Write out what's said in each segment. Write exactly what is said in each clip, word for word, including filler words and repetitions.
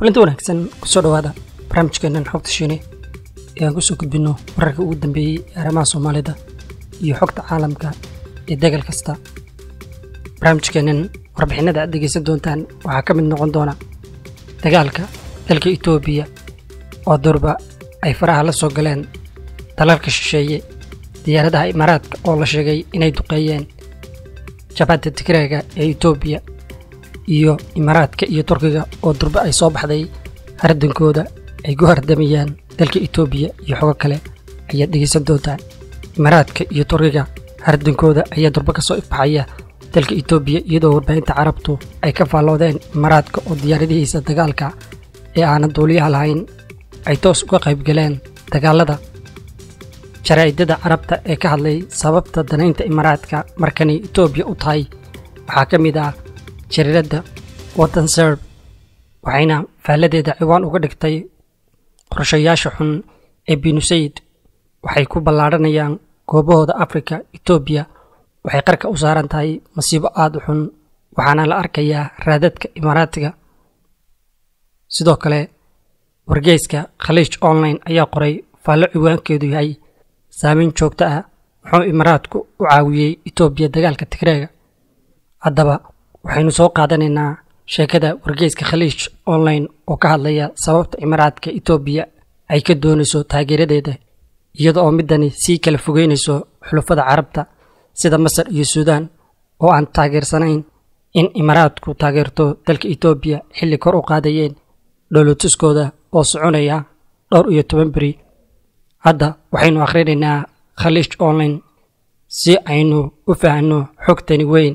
kulanti wanaagsan ku soo dhawaada barnaamijkeena xogta shiine ee aan ku soo gudbino wararka ugu dambeeyay arrimaha Soomaalida iyo xogta caalamka ee dagal kasta. barnaamijkeena warbixinada aad dhegeysan doontaan waxaa ka mid noqon doona dagaalka dalka Itoobiya oo durba ay faraha la soo galeen dalalka shisheeye, diyaaradaha Imaaraadka oo la sheegay inay duqeeyeen jabhadda Tigreega ee Itoobiya, iyo Imaaraadka iyo Turkiga oo durba ay soo baxday hardankooda ay ku hardamayaan dalka Itoobiya iyo xogo kale ayaa dhegeysan doontaan. Imaaraadka iyo Turkiga hardankooda ayaa durba ka soo ifbaxaya dalka Itoobiya iyadoo warbaahinta Carabtu ay ka faaloodeen Imaaraadka oo diyaaradihiisa dagaalka ee aan duuliyaha lahayn ay toos uga qayb galeen dagaalada. Jaraa'idada Carabta ee ka hadlay sababta danaynta Imaaraadka markani Itoobiya u tahay waxaa ka mid ah jariirada Waddan Serb, waxayna faaladeeda ciwaan uga dhigtay qorshayaasha xun ee Binu Said waxay ku ballaaranayaan goobahooda Afrika. Itoobiya waxay qarka u saaran tahay masiibo aad u xun, waxaana la arkayaa raadadka Imaaraadka. sidoo kale wargeyska Khaleej Online ayaa qoray faalo ciwaankeedu yahay saameyn joogto ah wuxuu Imaaraadku u caawiyey Itoobiya dagaalka Tigreega. haddaba waxaynu soo qaadanaynaa sheekada wargeyska Khaleej Online oo ka hadlaya sababta Imaaraadka Itoobiya ay ka doonayso taageeradeeda, iyada oo midani sii kala fogeynayso xulafada Carabta sida Masar iyo Suudaan oo aan taageersanayn in Imaaraadku taageerto dalka Itoobiya xilli kor u qaadayeen dowladtuskooda oo soconaya dhowr iyo toban beri. hadda waxaynu akhrinaynaa Khaleej Online si aynu u fahanno xogtani weyn,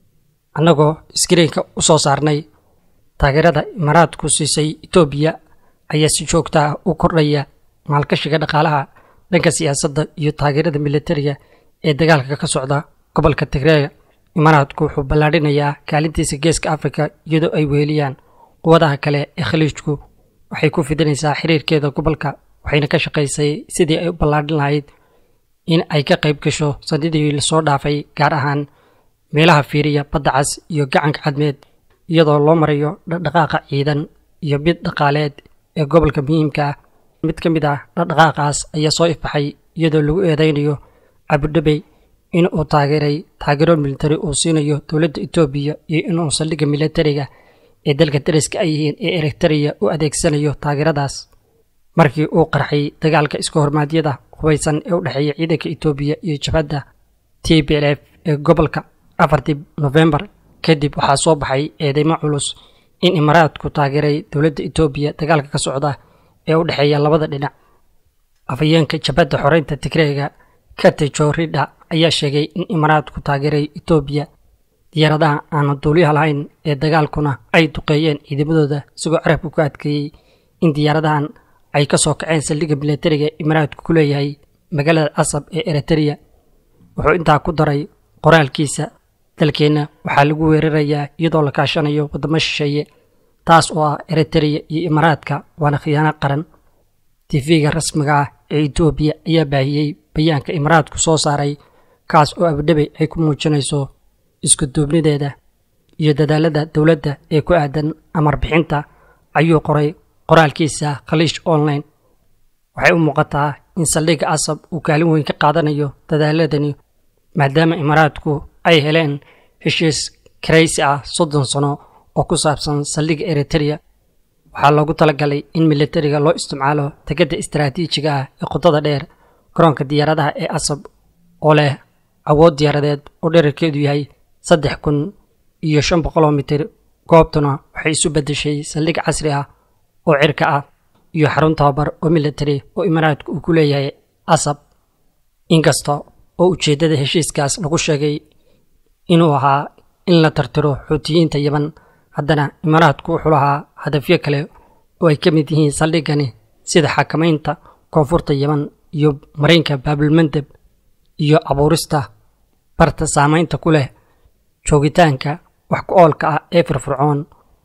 annagoo iskriinka u soo saarnay. taageerada Imaaraadku siisay Itoobiya ayaa si joogto ah u kordhaya maalgashiga dhaqaalaha, dhanka siyaasadda iyo taageerada militariga ee dagaalka ka socda gobolka Tigreega. Imaaraadku wuxuu ballaarinayaa kaalintiisa Geeska Afrika iyadoo ay weheliyaan quwadaha kale ee Khaleejku. waxay ku fidinaysaa xiriirkeeda gobolka, waxayna ka shaqaysay sidii ay u ballaarin lahayd in ay ka qayb gasho sanadihii la soo dhaafay, gaar ahaan meelaha fiiriya badda cas iyo gacanka cadmeed, iyadoo loo marayo dhaqdhaqaaqa ciidan iyo mid dhaqaaleed ee gobolka muhiimka ah. mid ka mid ah dhaqdhaqaaqaas ayaa soo ifbaxay iyadoo lagu eedeynayo Abu Dhabi in uu taageeray taageero militari uu siinayo dowladda Itoobiya iyo inuu saldhigga militariga ee dalka dariska ay yihiin ee Eritrea u adeegsanayo taageeradaas. markii uu qarxay dagaalka iska hormaadyada hubaysan ee u dhexeeya ciidanka Itoobiya iyo jabhadda T P L F ee gobolka afartii November kadib waxaa soo baxay eedeymo culus in Imaaraadku taageeray dowladda Itoobiya dagaalka ka socda ee u dhexeeya labada dhinac. afayeenka jabhadda xoreynta Tigreega Getachew Reda ayaa sheegay in Imaaraadku taageeray Itoobiya diyaaradaha aan duuliyaha lahayn ee dagaalkuna ay duqeeyeen ciidamadooda, isagoo carabku ku adkeeyey in diyaaradahan ay ka soo kaceen saldhigga militariga Imaaraadku ku leeyahay magaalada Asab ee Eritrea. wuxuu intaa ku daray qoraalkiisa, dalkeena waxaa lagu weerarayaa iyadoo la kaashanayo wadamo shisheeye, taas oo ah Eritrea iyo Imaaraadka, waana khiyaano qaran. T V-ga rasmiga ah ee Itoobiya ayaa baahiyey bayaanka Imaaraadku soo saaray, kaas oo Abu Dhabi ay ku muujinayso isku duubnideeda iyo dadaalada dowladda ee ku aadan amar bixinta, ayuu qoray qoraalkiisa Khaleej Online. waxay u muuqataa in saldhigga Asab uu kaalin weyn ka qaadanayo dadaaladani, maadaama Imaaraadku ay heleen heshiis kiraysi ah soddon sano oo ku saabsan saldhigga Eritrea. waxaa loogu talagalay in militariga loo isticmaalo tegada istiraatiijiga ah ee qotada dheer. garoonka diyaaradaha ee Asab oo leh awood diyaaradeed oo dhererkeedu yahay saddex kun iyo shan boqol oo mitir, goobtuna waxay isu beddeshay saldhig casri ah oo cirka ah iyo xarun tababar oo militari oo Imaaraadku uu ku leeyahay Asab. inkasta oo ujeeddada heshiiskaas lagu sheegay inuu ahaa in la tartiro Xuutiyiinta Yemen, haddana Imaaraadku wuxuu lahaa hadafyo kale oo ay ka mid yihiin saldhiggani, sida xakamaynta koonfurta Yemen iyo marinka Baabilmandeb, iyo abuurista barta saamaynta ku leh joogitaanka wax ku oolka ah ee firfircoon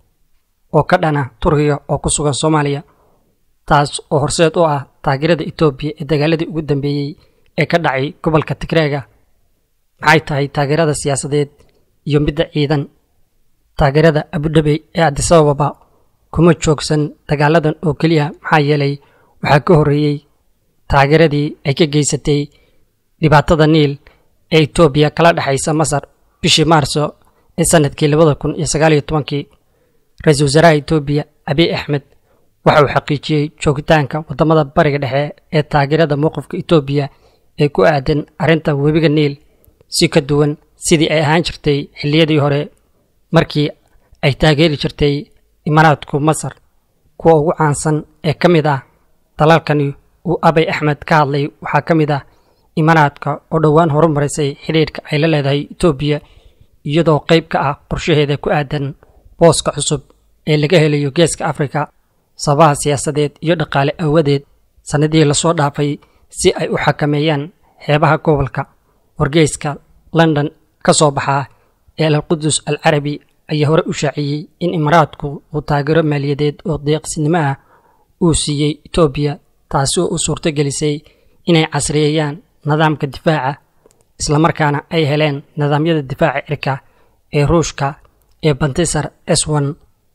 oo ka dhana Turkiga oo ku sugan Soomaaliya, taas oo horseed u ah taageerada Itoobiya ee dagaaladii ugu dambeeyey ee ka dhacay gobolka Tigreega. maxay tahay taageerada siyaasadeed iyo midda ciidan? taageerada Abu Dhabi ee Addis Ababa kuma joogsan dagaaladan oo keliya maxaa yeelay waxaa ka horreeyey taageeradii ay ka geysatay dhibaatada niil ee Itoobiya kala dhaxaysa Masar bishii Maarso ee sanadkii labada kun iyo sagaal iyo tobankii. Ra'iisul Wasaaraha Itoobiya Abiy Ahmed waxa uu xaqiijiyay joogitaanka wadamada bariga dhexe ee taageerada mowqifka Itoobiya ee ku aadan arrinta webiga Niil si ka duwan sidii ay ahaan jirtay xilliyadii hore markii ay taageeri jirtay Imaaraadku Masar. kuwa ugu caansan ee ka mid ah dalalkani uu Abiy Ahmed ka hadlay waxaa ka mid ah Imaaraadka oo dhowaan horumarisay xiriirka ay la leedahay Itoobiya iyadoo qayb ka ah qorshaheeda ku aadan booska cusub ee laga helayo Geeska Afrika sababaha siyaasadeed iyo dhaqaale awadeed sanadihii la soo dhaafay si ay u xakameeyaan xeebaha gobolka. Wargeyska London ka soo baxa ee Al-Qudus Al-Arabi ayaa hore u shaaciyay in Imaaraadku uu taageero maaliyadeed oo deeqsinimo ah uu siiyay Itoobiya taasi oo u suurtagelisay inay casriyeeyaan nidaamka difaaca isla markaana ay heleen nidaamyada difaaca cirka ee Ruushka ee Bantisar S one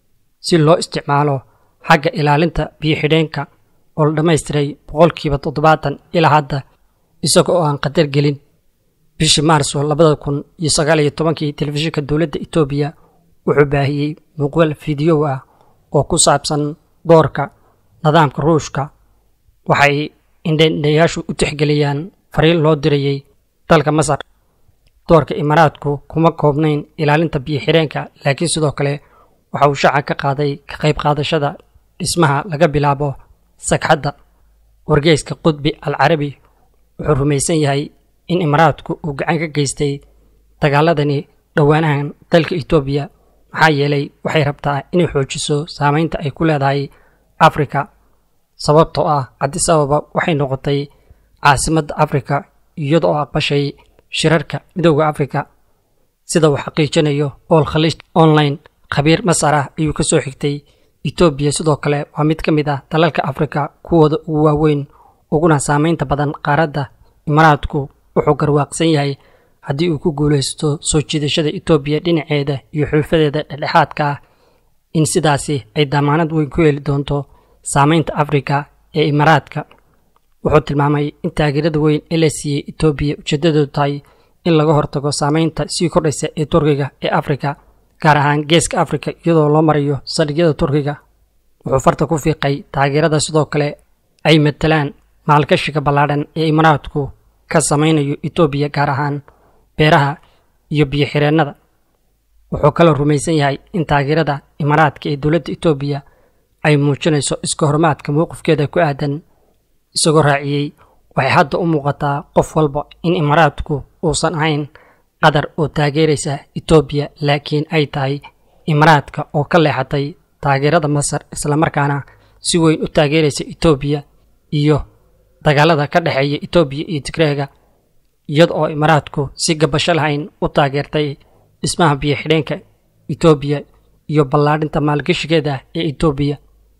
si loo isticmaalo xagga ilaalinta biyo-xidheenka oo la dhammaystiray boqolkiiba toddobaatan ilaa hadda isagoo aan qadar gelin. bishii Maarso labada kun iyo sagaal iyo tobankii telefishinka dowladda Itoobiya wuxuu baahiyay muuqaal fiidiyoo ah oo ku saabsan doorka nidaamka Ruushka. waxay indhayaashu u tixgeliyaan fariin loo dirayay dalka Masar. doorka Imaaraadku kuma koobnayn ilaalinta biyo-xidheenka laakiin sidoo kale waxa uu shaaca ka qaaday ka qayb qaadashada dhismaha laga bilaabo sagxadda. Wargeyska Qudbi Al-Arabi wuxuu rumaysan yahay in Imaaraadku uu gacan ka geystay dagaaladani dhawaanahan dalka Itoobiya maxaa yeelay waxay rabtaa inay xoojiso saameynta ay ku leedahay Afrika sababtoo ah Addis Ababa waxay noqotay caasimadda Afrika iyadoo aqbashay shirarka midowga Afrika sida uu xaqiijinayo All Khaliij Online. khabiir Masar ah ayuu ka soo xigtay Itoobiya sidoo kale waa mid ka mid ah dalalka Afrika kuwooda ugu waaweyn uguna saameynta badan qaaradda. Imaaraadku wuxuu garwaaqsan yahay haddii uu ku guuleysto soo jiidashada Itoobiya dhinaceeda iyo xulfadeeda dhexdhexaadka ah in sidaasi ay damaanad weyn ku heli doonto saameynta Afrika ee Imaaraadka. wuxuu tilmaamay in taageerada weyn ee la siiyay Itoobiya ujeedadu tahay in laga hortago saameynta sii kordhaysa ee Turkiga ee Afrika gaar ahaan Geeska Afrika iyadoo loo marayo saldhigyada Turkiga. wuxuu farta ku fiiqay taageerada sidoo kale ay matalaan maalgashiga ballaadhan ee Imaaraadku ka samaynayo Itoobiya gaar ahaan beeraha iyo biyo-xireennada. wuxuu kale rumaysan yahay in taageerada Imaaraadka ee dowladda Itoobiya ay muujinayso iska hormaadka mowqifkeeda ku aadan isagoo raaciyay waxay hadda u muuqataa qof walba in Imaaraadku uusan ahayn qadar oo taageeraysa Itoobiya laakiin ay tahay Imaaraadka oo ka leexatay taageerada Masar isla markaana si weyn u taageeraysa Itoobiya iyo dagaalada ka dhaxeeya Itoobiya iyo Tigreega iyadoo Imaaraadku si gabasho lahayn u taageertay dhismaha biyo-xidheenka Itoobiya iyo ballaadhinta maalgashigeeda ee Itoobiya.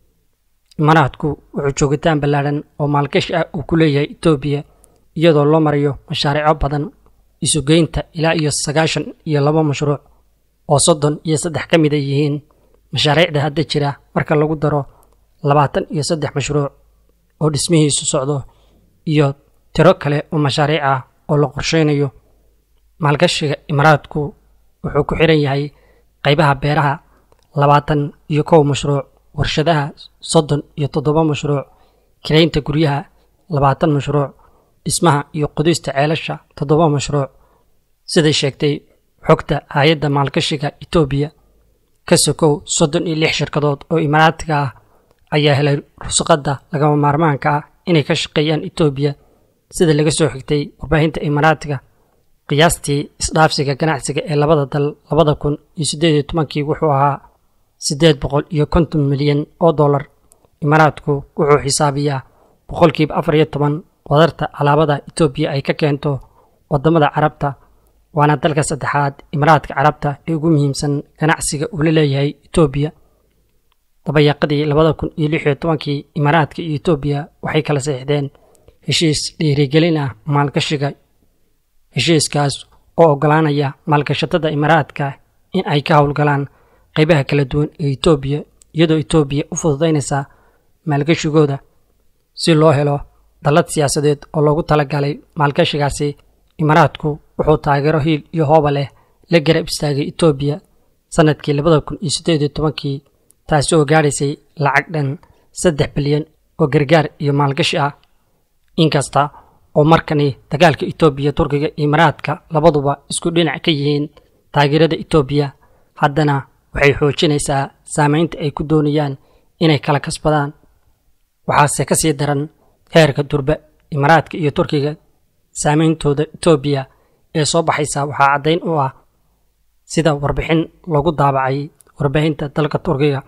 Imaaraadku wuxuu joogitaan ballaadhan oo maalgashi ah uu ku leeyahay Itoobiya iyadoo loo marayo mashaariico badan isugeynta ilaa iyo sagaashan iyo laba mashruuc oo soddon iyo saddex ka mid yihiin mashaariicda hadda jira marka lagu daro labaatan iyo saddex mashruuc oo dhismihiisu socdo iyo tiro kale oo mashaariic ah oo la qorsheynayo. maalgashiga Imaaraadku wuxuu ku xiran yahay qaybaha beeraha labaatan iyo kow mashruuc, warshadaha soddon iyo toddoba mashruuc, kireynta guryaha labaatan mashruuc, dhismaha iyo qodista ceelasha toddoba mashruuc. siday sheegtay xogta hay'adda maalgashiga Itoobiya ka sokow soddon iyo lix shirkadood oo Imaaraadka ah ayaa helay ruqsadda lagama maarmaanka ah inay ka shaqeeyaan Itoobiya sida laga soo xigtay warbaahinta Imaaraadka. qiyaastii isdhaafsiga ganacsiga ee labada dal labada kun iyo siddeed iyo tobankii wuxuu ahaa siddeed boqol iyo konton milyan oo dollar. Imaaraadku wuxuu xisaabiyaa boqolkiiba afar iyo toban wadarta alaabada Itoobiya ay ka keento wadamada Carabta waana dalka saddexaad Imaaraadka Carabta ee ugu muhiimsan ganacsiga uu la leeyahay Itoobiya. dabayaaqadii labada kun iyo lix iyo tobankii Imaaraadka iyo Itoobiya waxay kala saxiixdeen heshiis dhiirigelin ah maalgashiga. heshiiskaas oo ogolaanaya maalgashatada Imaaraadka in ay ka howlgalaan qaybaha kala duwan ee Itoobiya iyadoo Itoobiya u fududeynaysa maalgashigooda si loo helo dalad siyaasadeed oo loogu talagalay maalgashigaasi. Imaaraadku wuxuu taageero hiil iyo hooba leh la garab istaagay Itoobiya sanadkii labada kun iyo siddeed iyo tobankii, taasi oo gaadhaysay lacag dhan saddex bilyan oo gargaar iyo maalgashi ah. Inkasta oo markani dagaalka Itoobiya Turkiga iyo Imaaraadka labaduba isku dhinac ka yihiin taageerada Itoobiya, haddana waxay xoojinaysaa saameynta ay ku doonayaan inay kala kasbadaan. waxaase ka sii daran heerka durba Imaaraadka iyo Turkiga saameyntooda Itoobiya ee soo baxaysa waxaa caddayn u ah sida warbixin lagu daabacay warbaahinta dalka Turkiga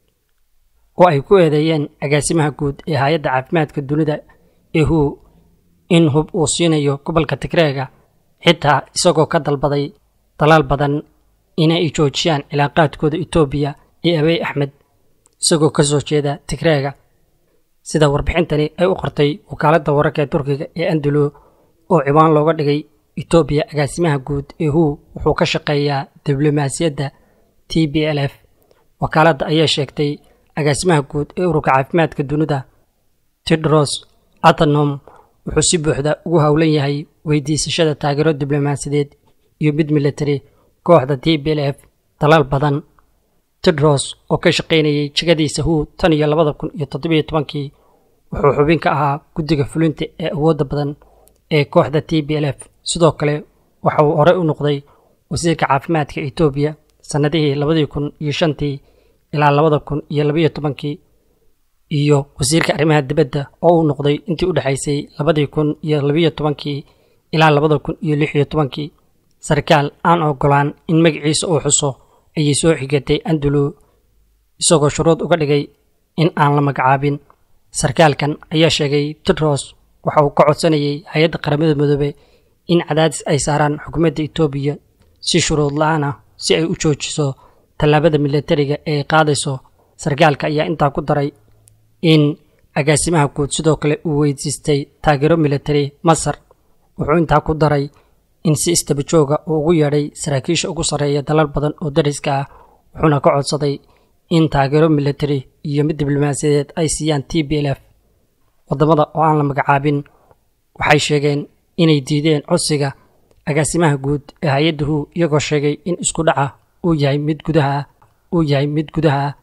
oo ay ku eedeeyeen agaasimaha guud ee hay'adda caafimaadka dunida ee W H O in hub uu siinayo gobolka Tigreega, xitaa isagoo ka dalbaday dalaal badan inay joojiyaan cilaaqaadkooda Itoobiya iyo Abiy Ahmed isagoo ka soo jeeda Tigreega. sida warbixintani ay u qortay wakaaladda wararka ee Turkiga ee Anadolu oo ciwaan looga dhigay Itoobiya agaasimaha guud ee W H O wuxuu ka shaqeeyaa diblomaasiyadda T P L F. wakaaladda ayaa sheegtay agaasimaha guud ee ururka caafimaadka dunida Tedros Adhanom wuxuu si buuxda ugu hawlan yahay weydiisashada taageero diblomaasiyadeed iyo mid military kooxda T P L F dalaal badan. Tedros oo ka shaqeynayay jagadiisa W H O tan iyo labada kun iyo toddoba iyo tobankii wuxuu xubin ka ahaa guddiga fulinta ee awoodda badan ee kooxda T P L F. sidoo kale waxa uu hore u noqday wasiirka caafimaadka Itoobiya sanadihii labada kun iyo shantii ilaa labada kun iyo laba iyo tobankii iyo wasiirka arrimaha dibadda oo uu noqday intii u dhaxaysay labada kun iyo laba iyo tobankii ilaa labada kun iyo lix iyo tobankii. sarkaal aan ogolaan in magaciisa uu xuso ayay soo xigatay Anadolu isagoo shuruud uga dhigay in aan la magacaabin. sarkaalkan ayaa sheegay Tedros waxa uu ka codsanayay hay'adda qaramada midoobay in cadaadis ay saaraan xukuumadda Itoobiya si shuruud la'aan ah si ay u joojiso tallaabada militariga ee ay qaadayso. sarkaalka ayaa intaa ku daray in agaasimaha guud sidoo kale uu weydiistay taageero military Masar. wuxuu intaa ku daray in si istaba jooga uu ugu yeedhay saraakiisha ugu sarreeya dalal badan oo dariska ah, wuxuuna ka codsaday in taageero military iyo mid diblomaasiyadeed ay siiyaan T P L F. wadamada oo aan la magacaabin waxay sheegeen inay diideen codsiga agaasimaha guud ee hay'adda W H O iyagoo sheegay in isku dhaca uu yahay mid gudaha uu yahay mid gudaha